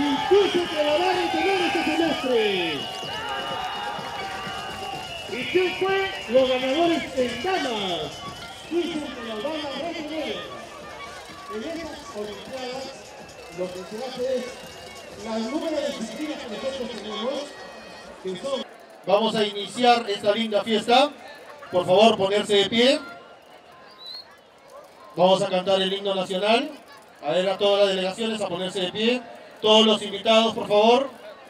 Difícil que la van a tener este semestre. ¿Y quién fue los ganadores en damas? Dicen que las van a retener. En estas olimpiadas lo que se hace es las número de disciplinas que nosotros tenemos, que son... Vamos a iniciar esta linda fiesta. Por favor, ponerse de pie. Vamos a cantar el himno nacional. A ver a todas las delegaciones a ponerse de pie. Todos los invitados, por favor.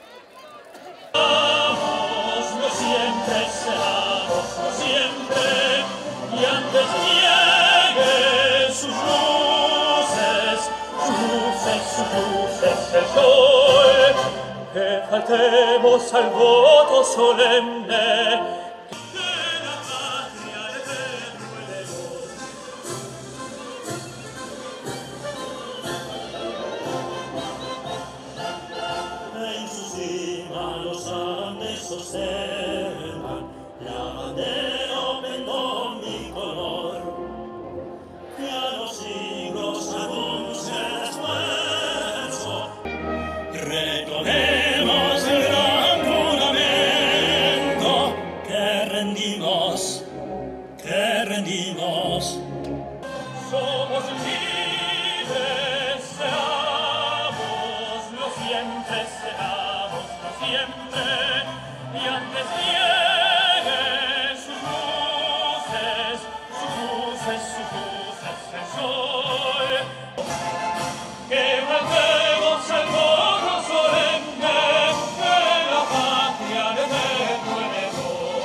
Lo siempre seramos, lo siempre, y antes lleguen sus luces, el sol, que faltemos al voto solemne. Sostengan la bandera pendón mi color, que a los siglos anuncia el esfuerzo. Retomemos el gran juramento que rendimos. Somos libres, seamos lo siempre, y antes lleguen sus luces, el sol, que volvemos al voto solemne de la patria de nuevo.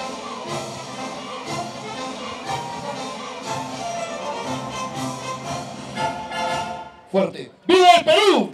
Fuerte. ¡Viva el Perú!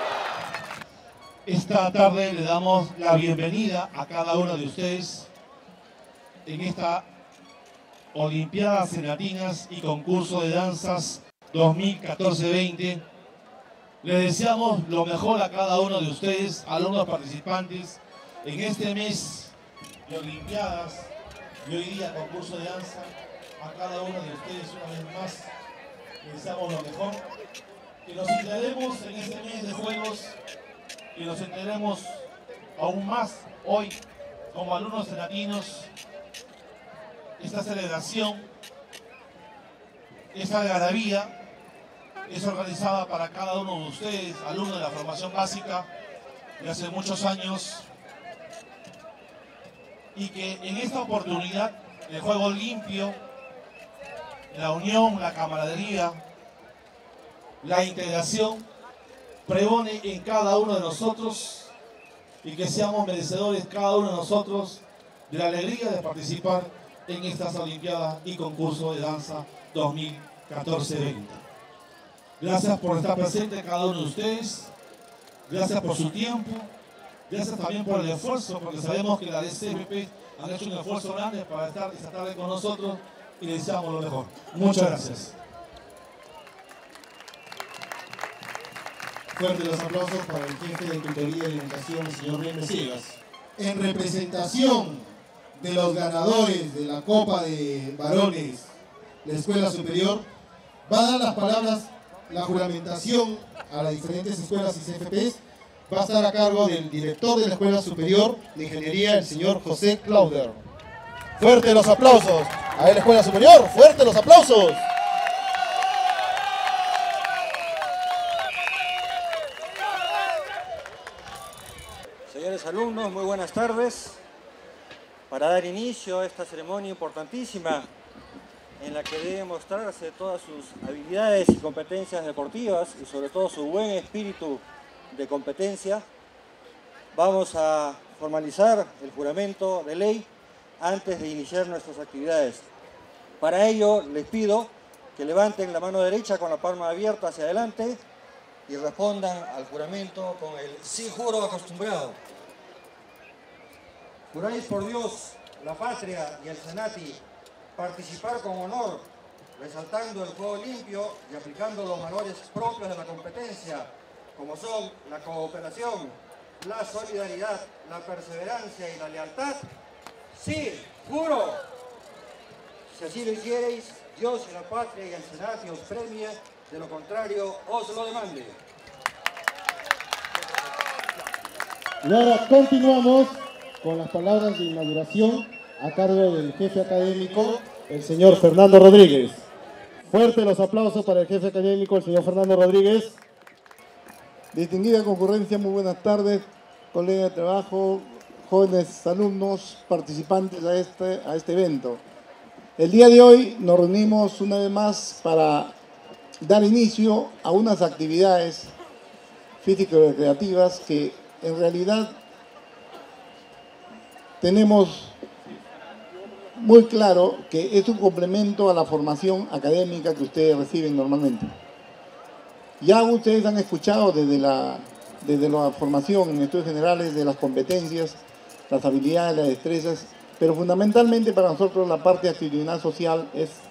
Esta tarde le damos la bienvenida a cada uno de ustedes en esta Olimpiadas Senatinas y Concurso de Danzas 2014-20. Les deseamos lo mejor a cada uno de ustedes, alumnos participantes, en este mes de Olimpiadas y hoy día Concurso de Danza. A cada uno de ustedes una vez más les deseamos lo mejor. Que nos integremos en este mes de Juegos, y nos enteremos aún más hoy como alumnos senatinos. Esta celebración, esta algarabía es organizada para cada uno de ustedes, alumnos de la formación básica de hace muchos años, y que en esta oportunidad el juego limpio, la unión, la camaradería, la integración pregone en cada uno de nosotros, y que seamos merecedores cada uno de nosotros de la alegría de participar en estas Olimpiadas y Concurso de Danza 2014-20. Gracias por estar presente cada uno de ustedes, gracias por su tiempo, gracias también por el esfuerzo, porque sabemos que la DCFP han hecho un esfuerzo grande para estar esta tarde con nosotros, y les deseamos lo mejor. Muchas gracias. Fuerte los aplausos para el jefe de Tutoría de Alimentación, el señor Rey Mesías. En representación de los ganadores de la Copa de Varones de la Escuela Superior, va a dar las palabras, la juramentación a las diferentes escuelas y CFPs. Va a estar a cargo del director de la Escuela Superior de Ingeniería, el señor José Clauder. Fuerte los aplausos a la Escuela Superior, fuerte los aplausos. Señores alumnos, muy buenas tardes. Para dar inicio a esta ceremonia importantísima en la que deben mostrarse todas sus habilidades y competencias deportivas y sobre todo su buen espíritu de competencia, vamos a formalizar el juramento de ley antes de iniciar nuestras actividades. Para ello les pido que levanten la mano derecha con la palma abierta hacia adelante y respondan al juramento con el sí juro acostumbrado. Juráis por Dios, la patria y el Senati participar con honor, resaltando el juego limpio y aplicando los valores propios de la competencia, como son la cooperación, la solidaridad, la perseverancia y la lealtad. Sí, juro. Si así lo hicierais, Dios y la patria y el Senati os premie, de lo contrario os lo demande. Y ahora continuamos con las palabras de inauguración a cargo del jefe académico, el señor Fernando Rodríguez. Fuerte los aplausos para el jefe académico, el señor Fernando Rodríguez. Distinguida concurrencia, muy buenas tardes, colegas de trabajo, jóvenes alumnos, participantes a este evento. El día de hoy nos reunimos una vez más para dar inicio a unas actividades físico-recreativas que en realidad tenemos muy claro que es un complemento a la formación académica que ustedes reciben normalmente. Ya ustedes han escuchado desde la formación en estudios generales de las competencias, las habilidades, las destrezas, pero fundamentalmente para nosotros la parte actitudinal social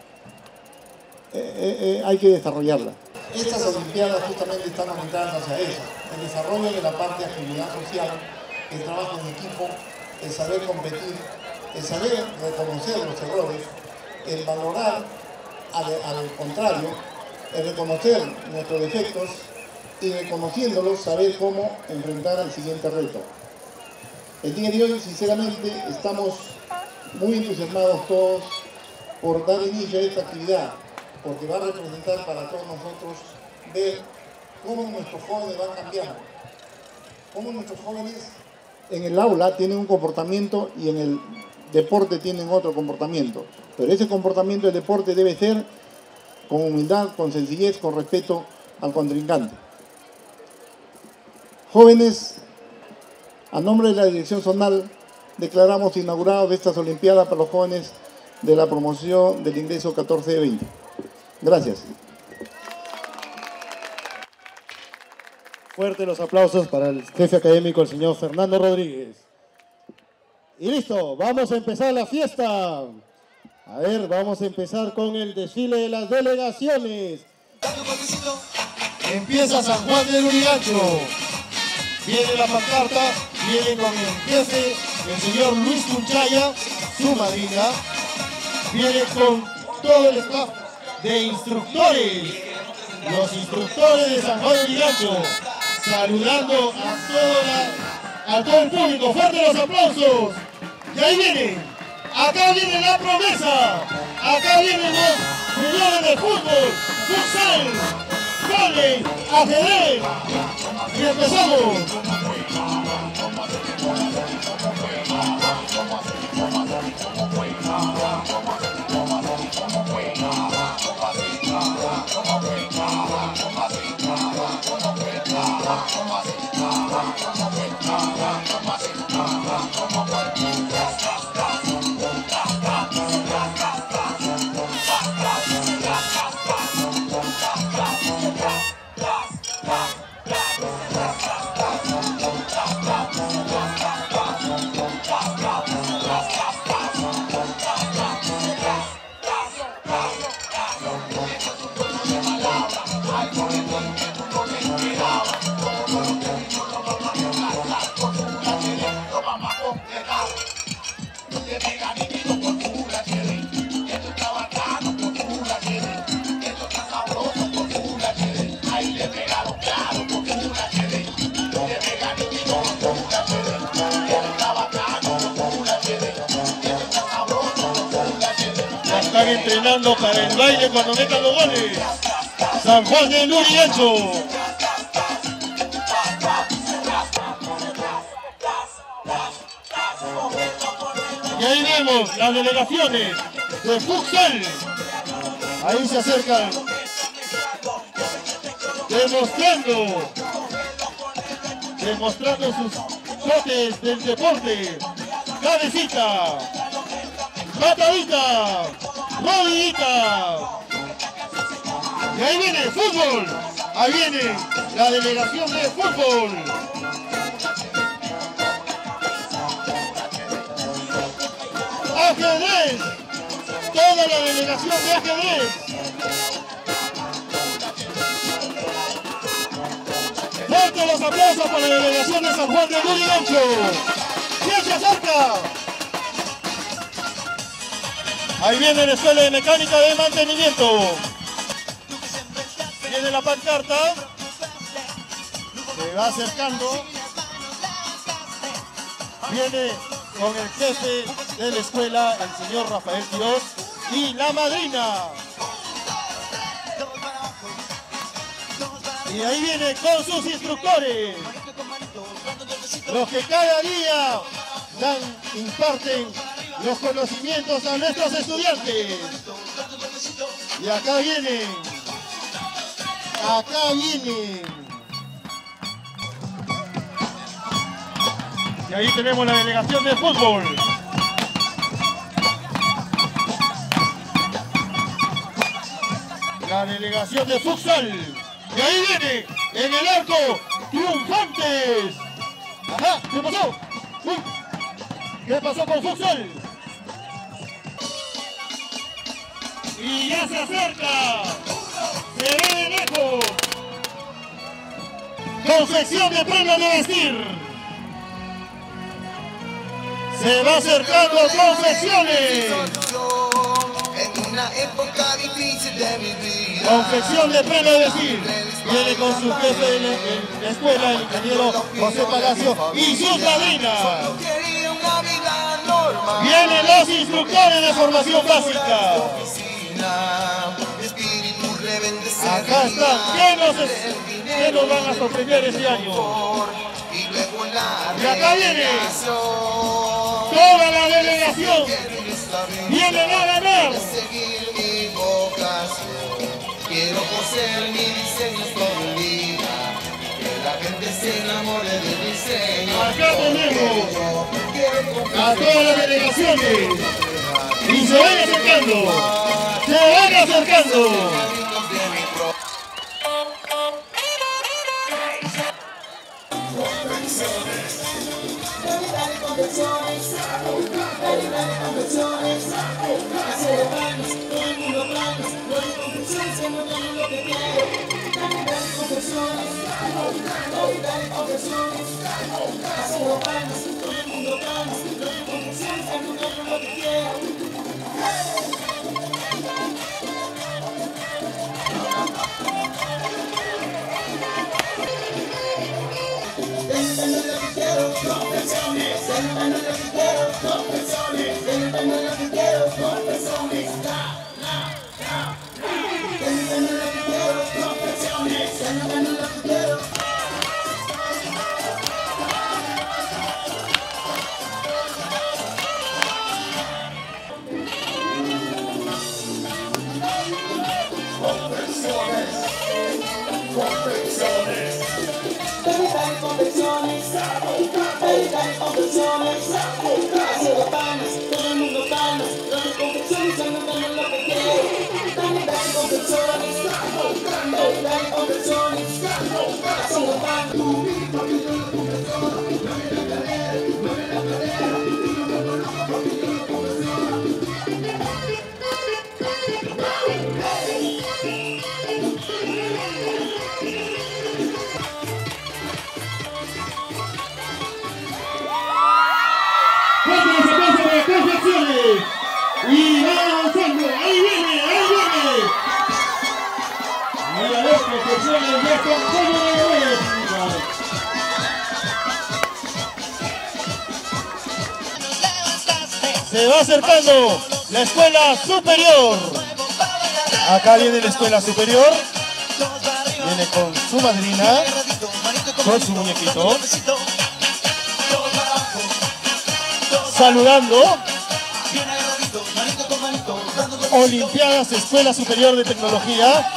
hay que desarrollarla. Estas Olimpiadas justamente están orientadas hacia eso, el desarrollo de la parte de actividad social, el trabajo en equipo, el saber competir, el saber reconocer los errores, el valorar al contrario, el reconocer nuestros defectos y reconociéndolos saber cómo enfrentar al siguiente reto. El día de hoy, sinceramente, estamos muy entusiasmados todos por dar inicio a esta actividad, porque va a representar para todos nosotros ver cómo nuestros jóvenes van cambiando, cómo nuestros jóvenes en el aula tienen un comportamiento y en el deporte tienen otro comportamiento, pero ese comportamiento del deporte debe ser con humildad, con sencillez, con respeto al contrincante. Jóvenes, a nombre de la Dirección Zonal, declaramos inaugurados estas Olimpiadas para los jóvenes de la promoción del ingreso 14 de 20. Gracias. Fuerte los aplausos para el jefe académico, el señor Fernando Rodríguez. Y listo, vamos a empezar la fiesta. A ver, vamos a empezar con el desfile de las delegaciones. Empieza San Juan del Lurigancho. Viene la pancarta, viene con el jefe, el señor Luis Cunchaya, su madrina. Viene con todo el staff de instructores, los instructores de San Juan del Lurigancho, saludando a todo el público. ¡Fuerte los aplausos! Y ahí vienen. Acá viene la promesa, acá vienen los señores de fútbol, futsal, vóley, ajedrez. Y empezamos. Están entrenando para el baile cuando metan los goles. San Juan del Lurigancho. Y ahí vemos las delegaciones de futsal. Ahí se acercan. Demostrando sus dotes del deporte. Cabecita, patadita, rodillita. Y ahí viene el fútbol. Ahí viene la delegación de fútbol. Ajedrez. Toda la delegación de ajedrez. Fuerte los aplausos para la delegación de San Juan del Lurigancho. ¿Quién se acerca? Ahí viene la escuela de mecánica de mantenimiento. Viene la pancarta. Se va acercando. Viene con el jefe de la escuela, el señor Rafael Quiroz, y la madrina. Y ahí viene con sus instructores, los que cada día imparten los conocimientos a nuestros estudiantes. Y acá vienen. Y ahí tenemos la delegación de fútbol. La delegación de futsal. Y ahí viene, en el arco, triunfantes. Ajá, ¿qué pasó? Uy, ¿qué pasó con futsal? Y ya se acerca. Se ve de lejos. Confección de prendas de vestir. Se va acercando Confecciones. En una época difícil de mi vida. Confección de prendas de vestir. Viene con su jefe de la escuela, el ingeniero José Palacio, y sus madrinas. Vienen los instructores de formación básica. Acá están. ¿Qué nos van a sorprender este año? Y acá viene toda la delegación. Vienen a ganar. Quiero poseer mi diseño todo el día. Que la gente se enamore del diseño. Acá tenemos a todas las delegaciones. Y se van acercando. Se van acercando. Y va avanzando, ahí viene. Mira las Confecciones ya con todo de goles. Se va acercando la escuela superior. Acá viene la escuela superior. Viene con su madrina, con su muñequito. Saludando. Olimpiadas Escuela Superior de Tecnología.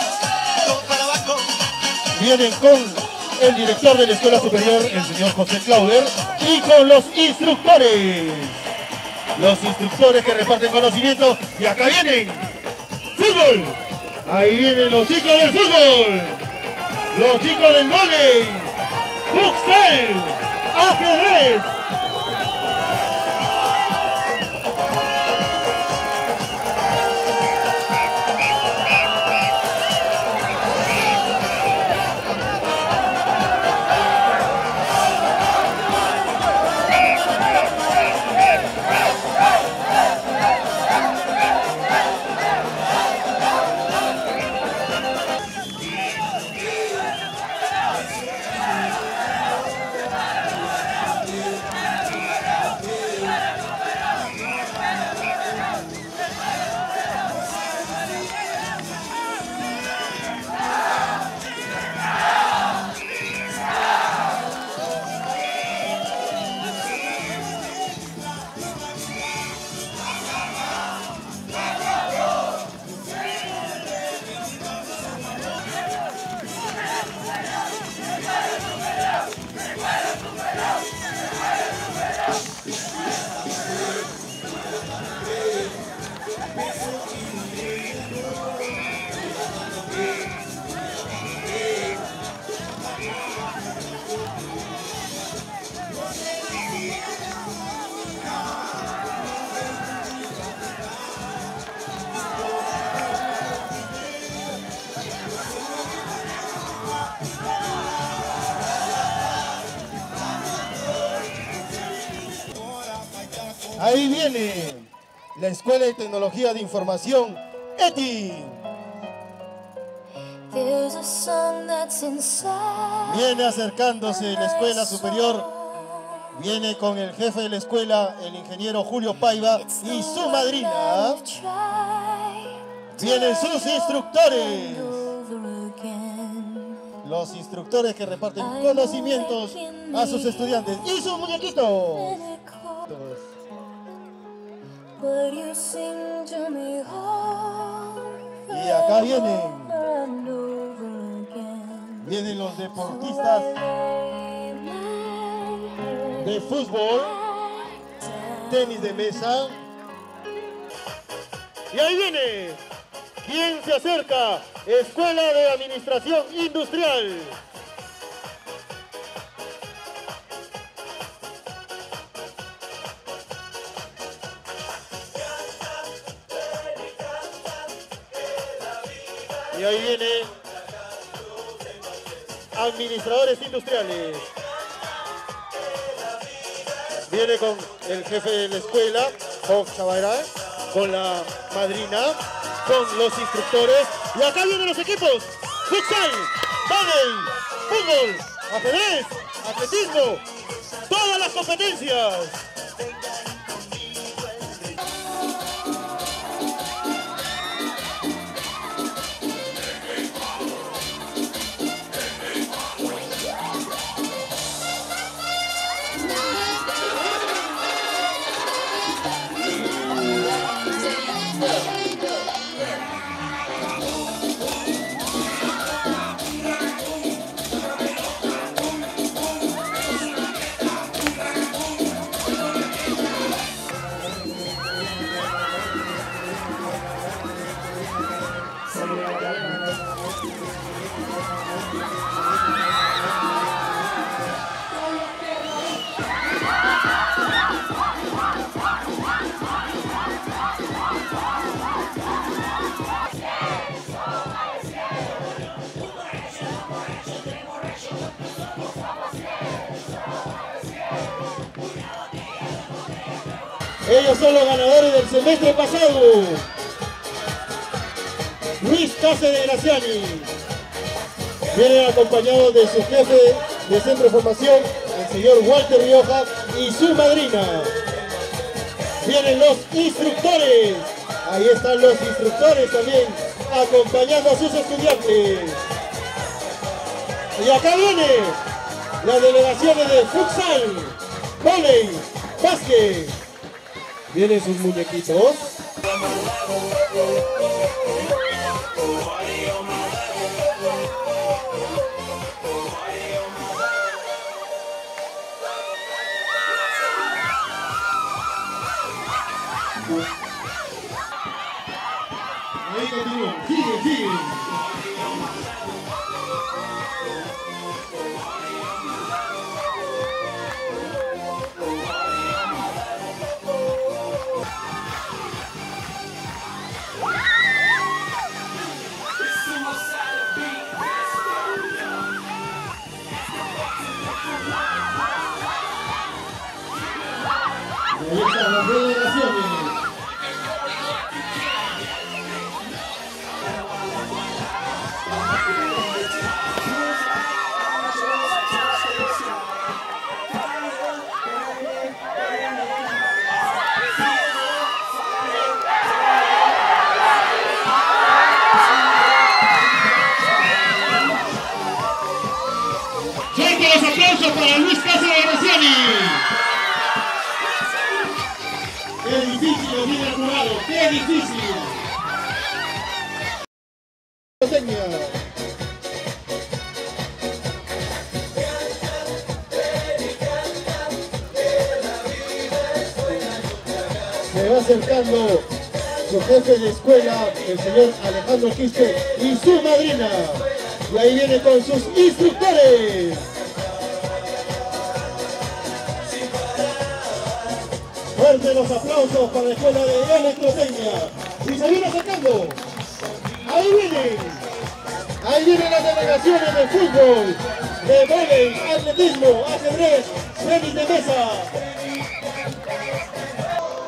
Vienen con el director de la Escuela Superior, el señor José Clauder, y con los instructores. Los instructores que reparten conocimiento. Y acá vienen. ¡Fútbol! Ahí vienen los chicos del fútbol. Los chicos del vóley. Futsal. Ajedrez. Ahí viene la Escuela de Tecnología de Información, ETI. Viene acercándose la Escuela Superior. Viene con el jefe de la escuela, el ingeniero Julio Paiva, y su madrina. Vienen sus instructores. Los instructores que reparten conocimientos a sus estudiantes. ¡Y sus muñequitos! Y acá vienen los deportistas de fútbol, tenis de mesa. Y ahí viene, ¿quién se acerca? Escuela de Administración Industrial. Y ahí viene Administradores Industriales. Viene con el jefe de la escuela, Fox Chavará, con la madrina, con los instructores. Y acá vienen los equipos: futsal, vóley, fútbol, ajedrez, atletismo, todas las competencias. Ellos son los ganadores del semestre pasado. Luis Cáceres de Graciani. Vienen acompañados de su jefe de centro de formación, el señor Walter Rioja, y su madrina. Vienen los instructores. Ahí están los instructores también, acompañando a sus estudiantes. Y acá viene las delegaciones de futsal, vóley, básquet. Vienen sus muñequitos. Ahí continúa, sigue. Ahí están las delegaciones. Fuerte los aplausos para Luis Cáceres de Graciani. ¡Qué difícil lo viene jurado! ¡Qué difícil! Se va acercando su jefe de escuela, el señor Alejandro Quispe, y su madrina. Y ahí viene con sus instructores. Fuerte los aplausos para la escuela de Electrotecnia. Y se viene acercando. Ahí vienen las delegaciones de fútbol, de vóley, atletismo, ajedrez, tenis de mesa.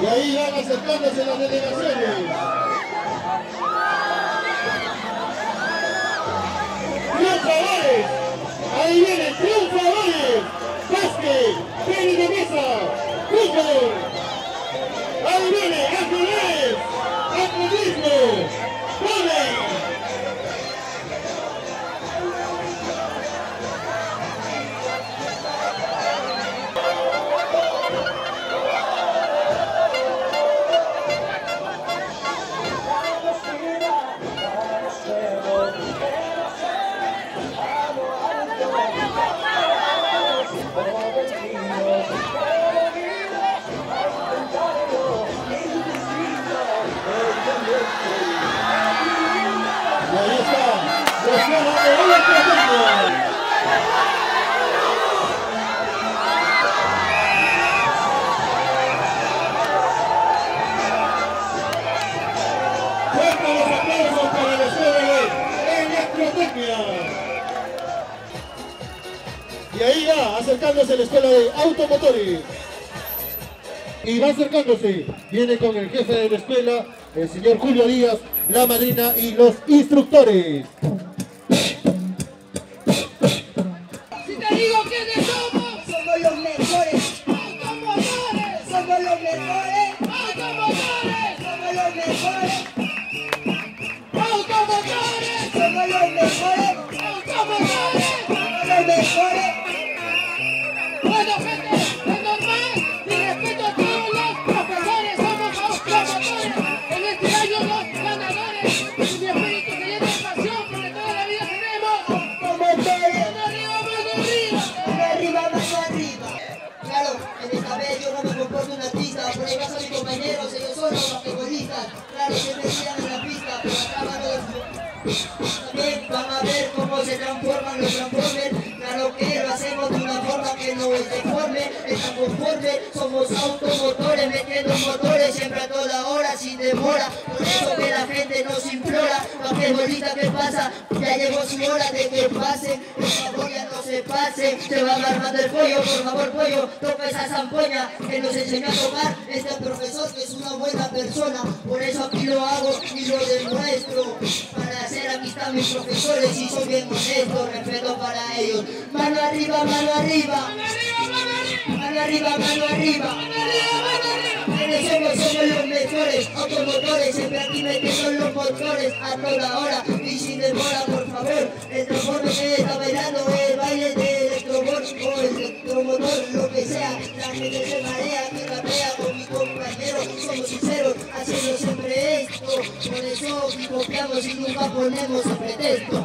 Y ahí van acercándose las delegaciones. ¡Triunfadores! Ahí vienen triunfadores. Básquet, tenis de mesa, fútbol. Ahí viene ajedrez, atletismo, vóley. Y ahí está, los ganadores de Electrotécnica. Fuertes los aplausos para la escuela de Electrotecnia. Y ahí va, acercándose la escuela de automotores. Y va acercándose, viene con el jefe de la escuela, el señor Julio Díaz, la madrina y los instructores. Si te digo quiénes somos, somos los mejores automotores, somos los mejores automotores, somos los mejores automotores, somos los mejores automotores, somos los mejores. Bueno, gente, es normal, mi respeto a todos los profesores, somos automotores. En este año los ganadores, mi espíritu se llena de pasión, porque toda la vida tenemos automotores. Mano arriba, mano arriba, mano arriba, mano arriba. Claro, en esta vez yo no me comporto una artista, por el caso de mis compañeros, ellos son los basquetbolistas. Claro, siempre tiran en la pista, pero acá van los... También van a ver cómo se transforman los transformers. Claro que lo hacemos de una forma que no es deforme, es tan conforme. Somos automotores, metiendo motores siempre a toda hora, sin demora. Por eso que la gente nos implora. Basquetbolista, ¿qué pasa? Ya llegó su hora de que pase. Por favor, ya no se pase. Se va armando el pollo, por favor, pollo. Toca esa zampoña que nos enseñó a tocar este profesor, que es una buena persona. Por eso aquí lo hago y lo demuestro. Para hacer amistad mis profesores y soy bien honesto, respeto para ellos. Mano arriba, mano arriba. Mano arriba, mano arriba. Somos los mejores automotores, siempre aquí metiendo los motores a toda hora y sin demora, por favor. El transforme que está bailando, el baile de electrobot o electromotor, lo que sea. La gente se marea, que rapea con mi compañero. Somos sinceros, haciendo siempre esto. Por eso copiamos y nunca ponemos el pretexto.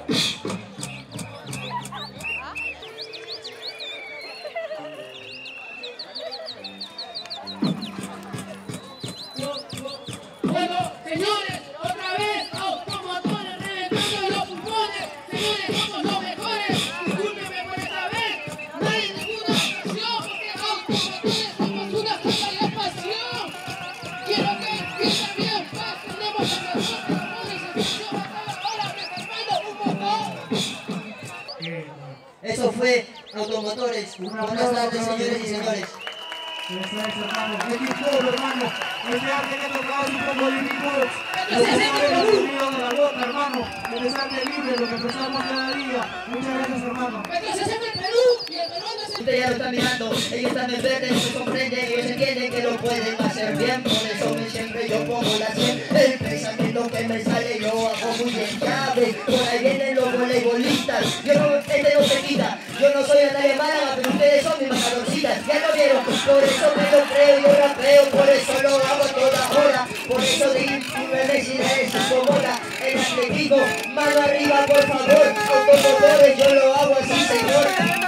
Bueno, señores, otra vez, automotores reventando los pulmones. Señores, somos los mejores. Discúlpenme por esta vez. No hay ninguna pasión, porque automotores somos una sola pasión. Quiero que entiendan bien, pues tenemos la razón. Tenemos a cada hora reservando un motor. Eso fue Automotores. Buenas tardes, señores y señores. Eso es, hermano. Es mi pueblo, hermano. El arte que he tocado un poco de mi pueblo. Lo que sabemos el sonido de la boca, hermano. El arte libre, lo que pensamos cada día. Muchas gracias, hermano. Entonces es el Perú y el Perú no es el... Ustedes ya lo están mirando, ellos están en verde, no se comprenden, ellos entienden que lo pueden hacer bien. Por eso siempre yo pongo la 100. El pensamiento que me sale yo hago muy bien llave. Por ahí vienen los voleibolistas. Yo no, no se quita. Yo no soy Natalia Málaga, pero ustedes son mis macarroncitas. Ya lo vieron, por eso me lo creo, yo rapeo, por eso lo hago a toda hora. Por eso de universidad es incomoda. El atletismo, mano arriba, por favor. Automotores, yo lo hago así, señor.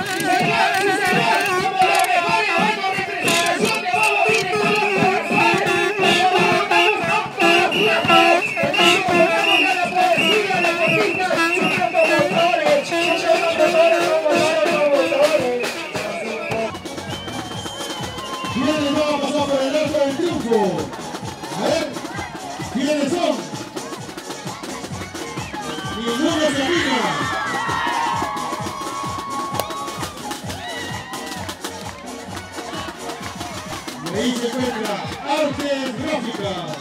¿Quiénes van a pasar por el arco del triunfo? A ver, ¿quiénes son? Ninguno se anima. Ahí se encuentra Artes Gráficas.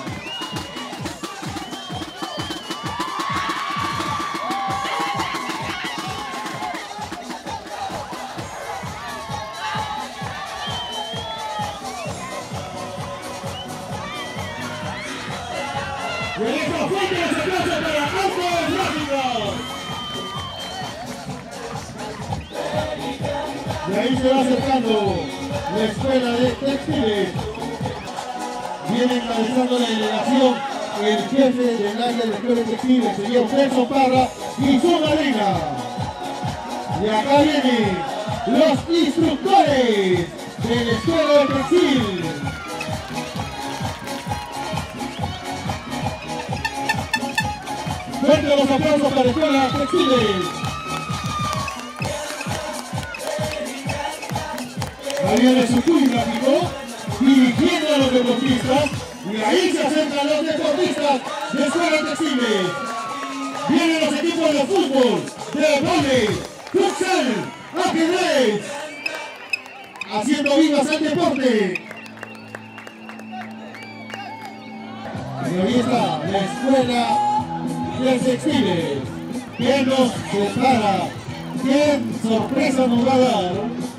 Y en esta fuerte los aplausos para Artes Gráficas. Y ahí se va acercando la escuela de textiles. Viene encabezando la delegación el jefe del área de la escuela de textiles, señor Nelson Parra y su madrina. Y acá vienen los instructores de la escuela de textil. Fuerte los aplausos para la escuela de textiles. Ahí viene su gráfico dirigiendo a los deportistas y ahí se acercan los deportistas de escuela textiles. Vienen los equipos de fútbol, de vóley, futsal, ajedrez, haciendo vivas al deporte. Y ahí está la escuela de textiles. ¿Quién nos prepara? ¿Qué sorpresa nos va a dar?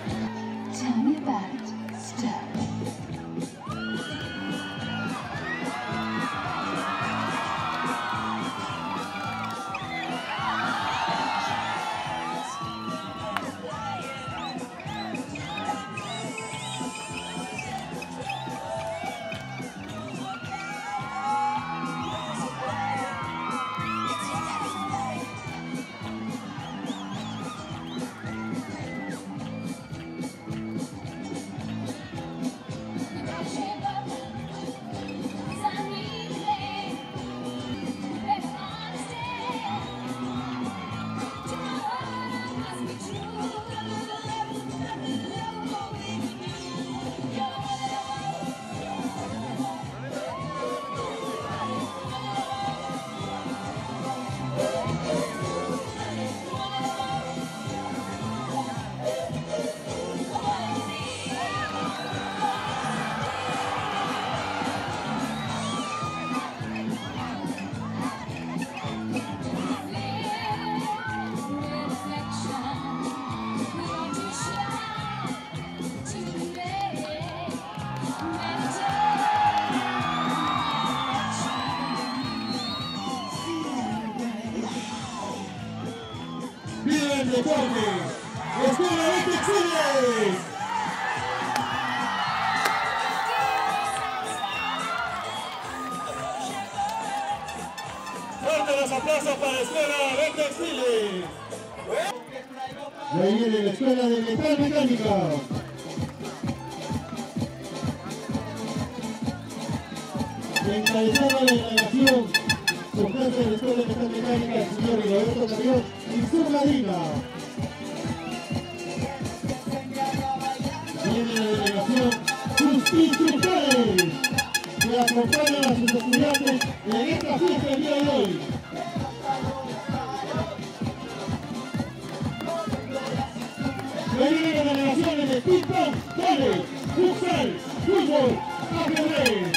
¡Viva el deporte! ¡Escuela de textiles! ¡Fuerte los aplausos para la escuela de textiles! Y ahí viene la escuela de metal mecánica. Encabezando la delegación, su jefe de la escuela de metal mecánica, el señor Roberto Carrión, y su madrina. Viene la delegación, sus instructores, que acompañan a sus estudiantes en esta fiesta del día de hoy. Vienen las delegaciones de ping-pong, vóley, futsal, fútbol, ajedrez.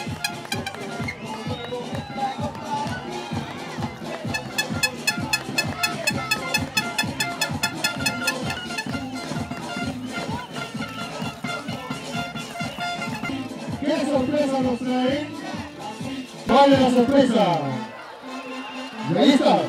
¿Qué sorpresa nos traen? ¿Cuál es la sorpresa? Y ahí está.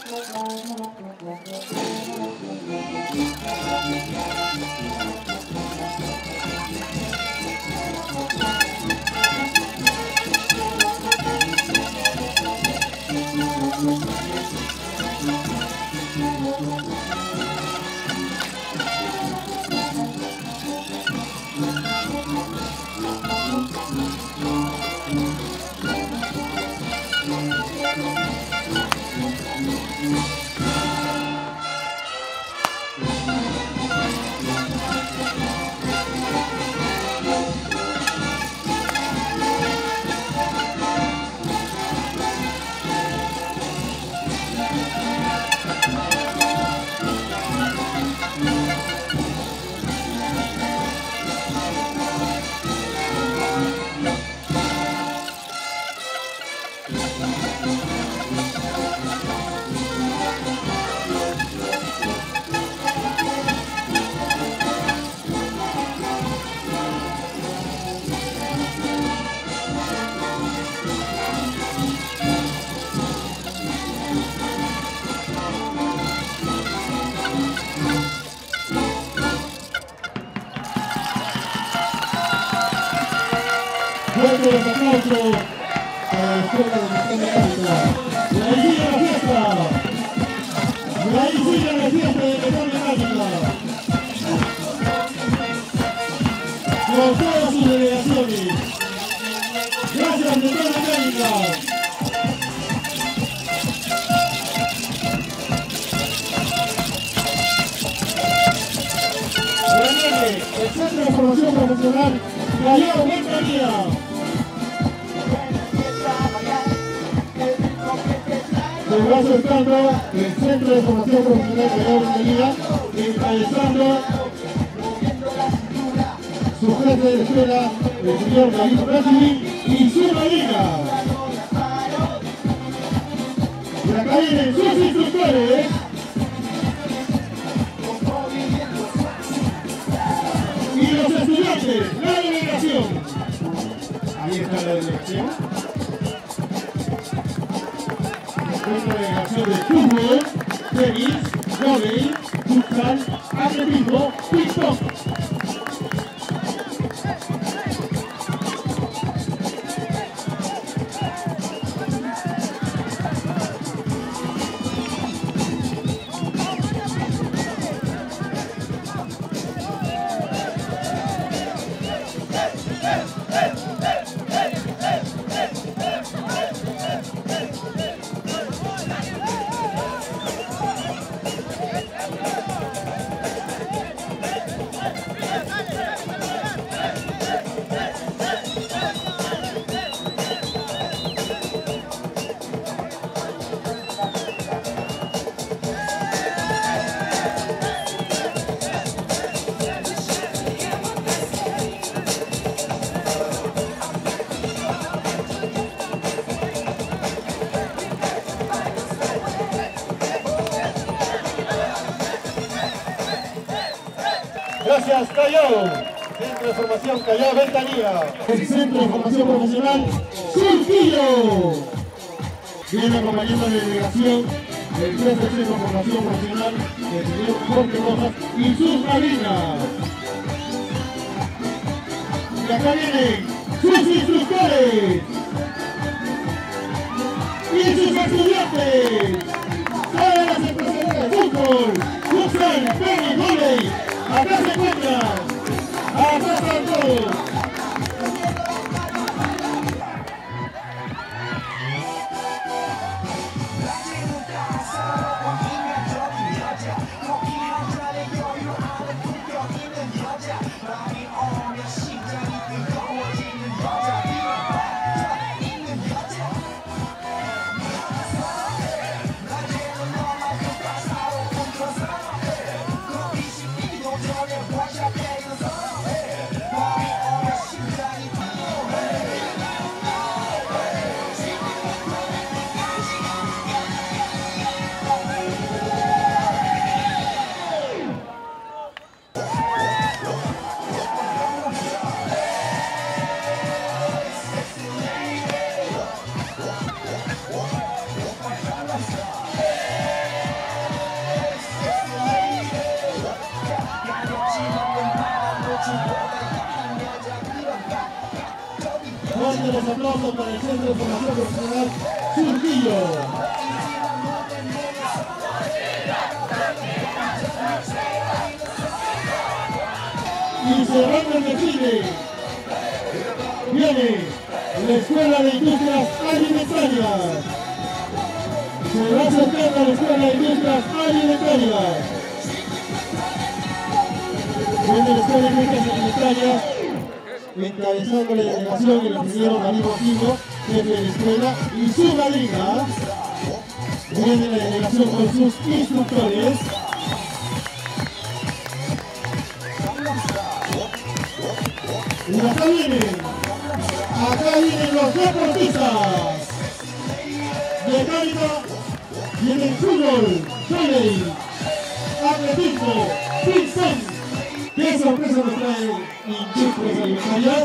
Fuerte los aplausos para la Escuela de Mecánica. Y ahí sigue la fiesta. Y ahí sigue la fiesta de Mecánica. Con todas sus delegaciones. Gracias, Mecánica. El Centro de Formación Profesional Callao Ventanilla. Se va acercando el Centro de Formación Profesional Callao Ventanilla, encabezando su jefe de escuela, el señor David Brasil, y su madrina. Y acá vienen sus instructores. Y los estudiantes, la delegación. Ahí está la delegación. Una delegación de fútbol, tenis, vóley, futsal, atletismo, ping-pong. Gracias, Callao. Centro de Formación Callao Ventanilla. El Centro de Formación Profesional Surquillo. Viene acompañando la delegación del jefe del Centro de Formación Profesional, el señor Jorge Rojas y sus marinas. Y acá vienen sus instructores y sus estudiantes. Todas las empresas de fútbol, futsal, tenis, vóley. Acá se encuentran. Acá están todos. los aplausos para el Centro de Formación Profesional Surquillo. Y cerrando el desfile, viene la Escuela de Industrias Alimentarias. Se va acercando a la Escuela de Industrias Alimentarias. Viene la Escuela de Industrias Alimentarias, encabezando la delegación el ingeniero Darío Quino, jefe de la escuela, y su madrina. Viene la delegación con sus instructores. Y acá vienen los deportistas. Mecánica, vienen fútbol, volley, atletismo, ping-pong. ¿Qué sorpresa nos trae Industrias Alimentarias?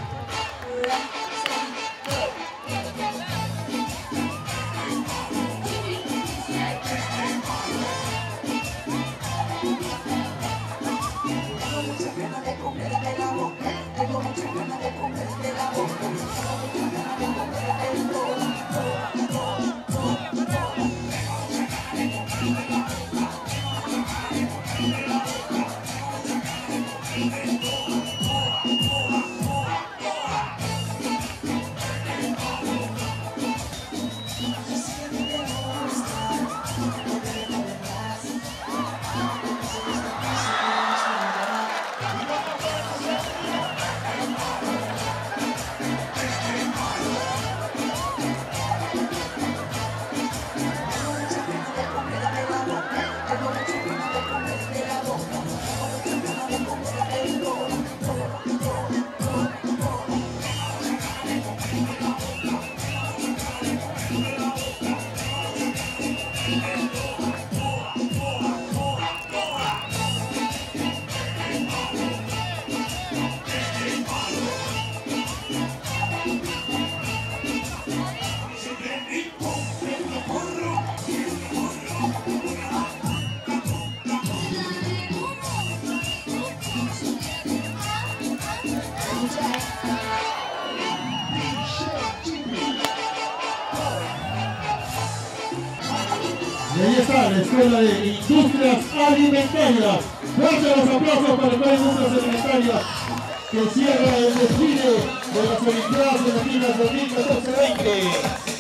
Y ahí está la Escuela de Industrias Alimentarias. Fuerte los aplausos para la Escuela de Industrias Alimentarias que cierra el desfile de las Olimpiadas Latinas 2014-20.